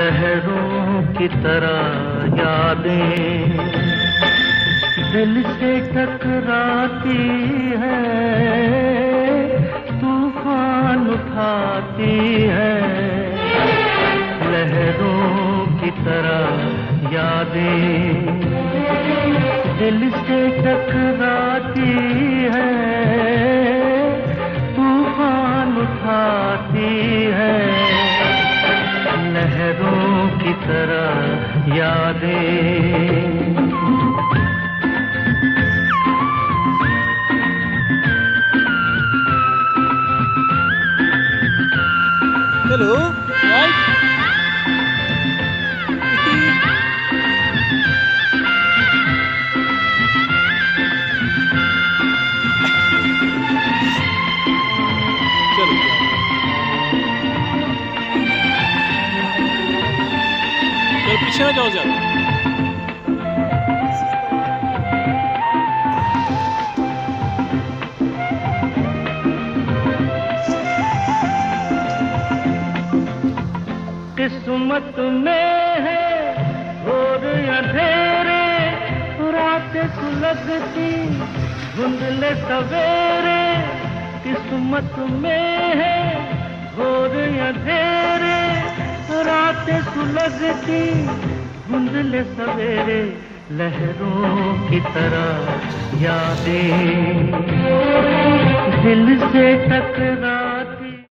लहरों की तरह यादें दिल से टकराती है, तूफान उठाती है। लहरों की तरह यादें दिल से टकराती है, तूफान उठाती है। लहरों की तरह यादें। Hello, right. चलो पीछे ना जाओ ज्यादा। किस्मत में है घोर अंधेरे, रात सुलगती धुंधले सवेरे। किस्मत में है घोर अंधेरे, रात सुलगती धुंधले सवेरे। लहरों की तरह यादें दिल से टकरा